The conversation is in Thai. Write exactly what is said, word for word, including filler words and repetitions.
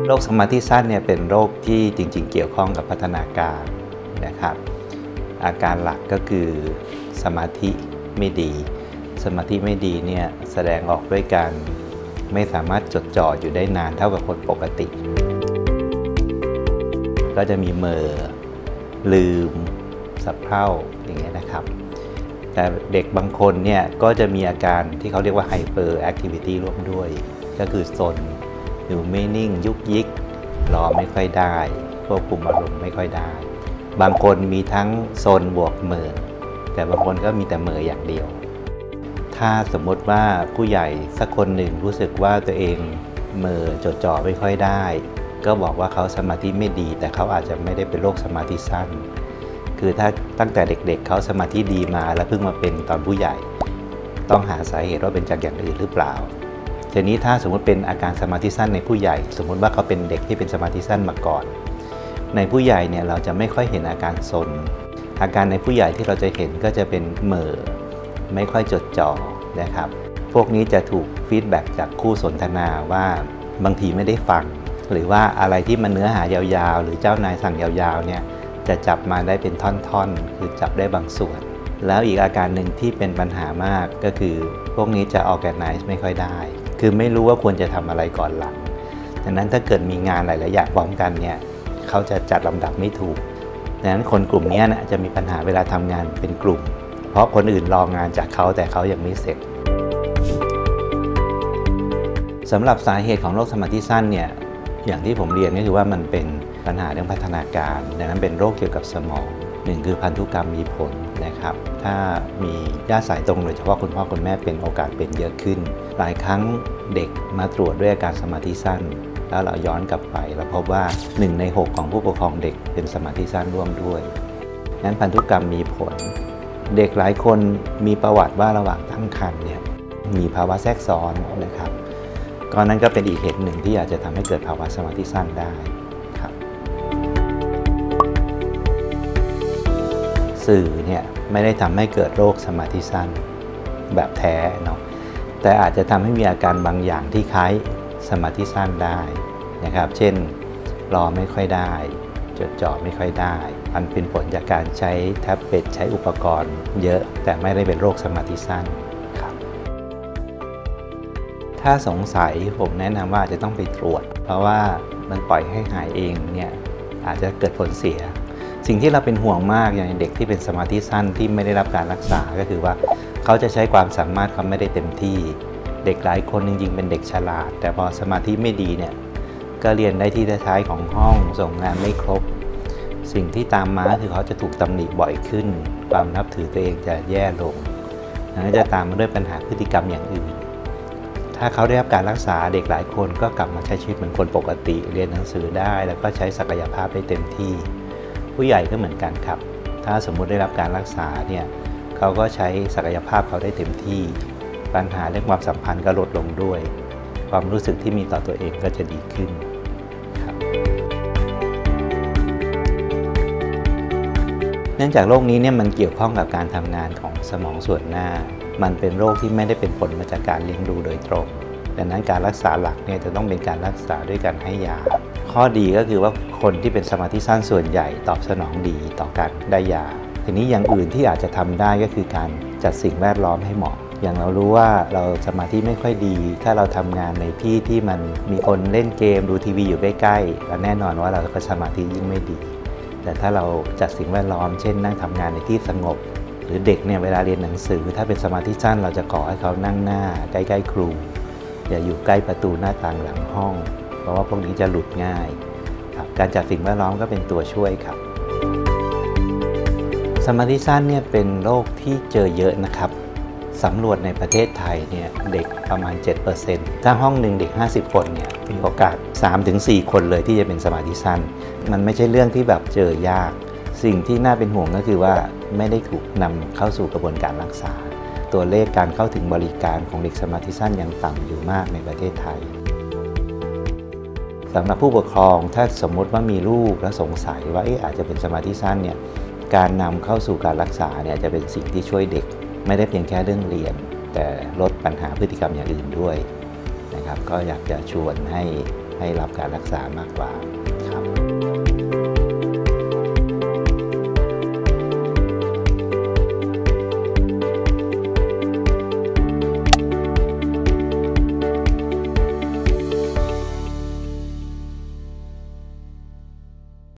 รคสมาธิสั้นเนี่ยเป็นโรคที่จริงๆเกี่ยวข้องกับพัฒนาการนะครับอาการหลักก็คือสมาธิไม่ดีสมาธิไม่ดีเนี่ยแสดงออกด้วยการไม่สามารถจดจ่ออยู่ได้นานเท่ากับคนปกติก็จะมีเมอลืมสับเพร่าอย่างเงี้ยนะครับแต่เด็กบางคนเนี่ยก็จะมีอาการที่เขาเรียกว่าไฮเปอร์แอคทิวิตี้ร่วมด้วยก็คือซนอยู่ไม่นิ่งยุกยิกรอไม่ค่อยได้ควบคุมอารมณ์ไม่ค่อยได้บางคนมีทั้งซนบวกเมอแต่บางคนก็มีแต่เมออย่างเดียวถ้าสมมติว่าผู้ใหญ่สักคนหนึ่งรู้สึกว่าตัวเองเมอจดจ่อไม่ค่อยได้ก็บอกว่าเขาสมาธิไม่ดีแต่เขาอาจจะไม่ได้เป็นโรคสมาธิสั้นคือถ้าตั้งแต่เด็กๆ เเขาสมาธิดีมาแล้วเพิ่งมาเป็นตอนผู้ใหญ่ต้องหาสาเหตุว่าเป็นจากอย่างอื่นหรือเปล่าทีนี้ถ้าสมมติเป็นอาการสมาธิสั้นในผู้ใหญ่สมมติว่าเขาเป็นเด็กที่เป็นสมาธิสั้นมาก่อนในผู้ใหญ่เนี่ยเราจะไม่ค่อยเห็นอาการซนอาการในผู้ใหญ่ที่เราจะเห็นก็จะเป็นเหม่อไม่ค่อยจดจ่อนะครับพวกนี้จะถูกฟีดแบ็กจากคู่สนทนาว่าบางทีไม่ได้ฟังหรือว่าอะไรที่มันเนื้อหายาวๆหรือเจ้านายสั่งยาวๆเนี่ยจะจับมาได้เป็นท่อนๆคือจับได้บางส่วนแล้วอีกอาการหนึ่งที่เป็นปัญหามากก็คือพวกนี้จะ organize ไม่ค่อยได้คือไม่รู้ว่าควรจะทำอะไรก่อนหลังดังนั้นถ้าเกิดมีงานหลายๆอย่างพร้อมกันเนี่ยเขาจะจัดลำดับไม่ถูกดังนั้นคนกลุ่มนี้นะจะมีปัญหาเวลาทำงานเป็นกลุ่มเพราะคนอื่นรองานจากเขาแต่เขายังไม่เสร็จสำหรับสาเหตุของโรคสมาธิสั้นเนี่ยอย่างที่ผมเรียนก็คือว่ามันเป็นปัญหาเรื่องพัฒนาการดังนั้นเป็นโรคเกี่ยวกับสมองหนึ่งคือพันธุกรรมมีผลนะครับถ้ามีญาติสายตรงโดยเฉพาะคุณพ่อคุณแม่เป็นโอกาสเป็นเยอะขึ้นหลายครั้งเด็กมาตรวจด้วยอาการสมาธิสั้นแล้วเราย้อนกลับไปเราพบว่าหนึ่งในหกของผู้ปกครองเด็กเป็นสมาธิสั้นร่วมด้วยนั้นพันธุกรรมมีผลเด็กหลายคนมีประวัติว่าระหว่างตั้งครรภ์เนี่ยมีภาวะแทรกซ้อนนะครับก็นั้นก็เป็นอีกเหตุหนึ่งที่อาจจะทำให้เกิดภาวะสมาธิสั้นได้ครับสื่อเนี่ยไม่ได้ทำให้เกิดโรคสมาธิสั้นแบบแท้เนาะแต่อาจจะทำให้มีอาการบางอย่างที่คล้ายสมาธิสั้นได้นะครับเช่นรอไม่ค่อยได้จดจ่อไม่ค่อยได้มันเป็นผลจากการใช้แท็บเล็ตใช้อุปกรณ์เยอะแต่ไม่ได้เป็นโรคสมาธิสั้นครับถ้าสงสัยผมแนะนำว่าจะต้องไปตรวจเพราะว่ามันปล่อยให้หายเองเนี่ยอาจจะเกิดผลเสียสิ่งที่เราเป็นห่วงมากอย่างเด็กที่เป็นสมาธิสั้นที่ไม่ได้รับการรักษาก็คือว่าเขาจะใช้ความสามารถเขาไม่ได้เต็มที่เด็กหลายคนจริงๆเป็นเด็กฉลาดแต่พอสมาธิไม่ดีเนี่ยก็เรียนได้ที่ท้ายๆของห้องส่งงานไม่ครบสิ่งที่ตามมาคือเขาจะถูกตำหนิบ่อยขึ้นความนับถือตัวเองจะแย่ลงและจะตามมาด้วยปัญหาพฤติกรรมอย่างอื่นถ้าเขาได้รับการรักษาเด็กหลายคนก็กลับมาใช้ชีวิตเหมือนคนปกติเรียนหนังสือได้แล้วก็ใช้ศักยภาพได้เต็มที่ผู้ใหญ่ก็เหมือนกันครับถ้าสมมุติได้รับการรักษาเนี่ยเขาก็ใช้ศักยภาพเขาได้เต็มที่ปัญหาเรื่องความสัมพันธ์ก็ลดลงด้วยความรู้สึกที่มีต่อตัวเองก็จะดีขึ้นครับเนื่องจากโรคนี้เนี่ยมันเกี่ยวข้องกับการทำงานของสมองส่วนหน้ามันเป็นโรคที่ไม่ได้เป็นผลมาจากการเลี้ยงดูโดยตรงดังนั้นการรักษาหลักเนี่ยจะต้องเป็นการรักษาด้วยการให้ยาข้อดีก็คือว่าคนที่เป็นสมาธิสั้นส่วนใหญ่ตอบสนองดีต่อการได้ยาทีนี้อย่างอื่นที่อาจจะทำได้ก็คือการจัดสิ่งแวดล้อมให้เหมาะอย่างเรารู้ว่าเราสมาธิไม่ค่อยดีถ้าเราทำงานในที่ที่มันมีคนเล่นเกมดูทีวีอยู่ใกล้ๆแล้วแน่นอนว่าเราก็สมาธิยิ่งไม่ดีแต่ถ้าเราจัดสิ่งแวดล้อมเช่นนั่งทำงานในที่สงบหรือเด็กเนี่ยเวลาเรียนหนังสือถ้าเป็นสมาธิสั้นเราจะขอให้เขานั่งหน้าใกล้ๆครูอย่าอยู่ใกล้ประตูหน้าต่างหลังห้องเพราะว่าพวกนี้จะหลุดง่ายครับการจัดสิ่งแวดล้อมก็เป็นตัวช่วยครับสมาธิสั้นเนี่ยเป็นโรคที่เจอเยอะนะครับสำรวจในประเทศไทยเนี่ยเด็กประมาณ เจ็ดเปอร์เซ็นต์ ถ้าห้องหนึ่งเด็กห้าสิบคนเนี่ยมีโอกาส สามถึงสี่ คนเลยที่จะเป็นสมาธิสั้นมันไม่ใช่เรื่องที่แบบเจอยากสิ่งที่น่าเป็นห่วงก็คือว่าไม่ได้ถูกนำเข้าสู่กระบวนการรักษาตัวเลขการเข้าถึงบริการของเด็กสมาธิสั้นยังต่ำอยู่มากในประเทศไทยสำหรับผู้ปกครองถ้าสมมติว่ามีลูกและสงสัยว่าอาจจะเป็นสมาธิสั้นเนี่ยการนำเข้าสู่การรักษาเนี่ยจะเป็นสิ่งที่ช่วยเด็กไม่ได้เพียงแค่เรื่องเรียนแต่ลดปัญหาพฤติกรรมอย่างอื่นด้วยนะครับก็อยากจะชวนให้ให้รับการรักษามากกว่า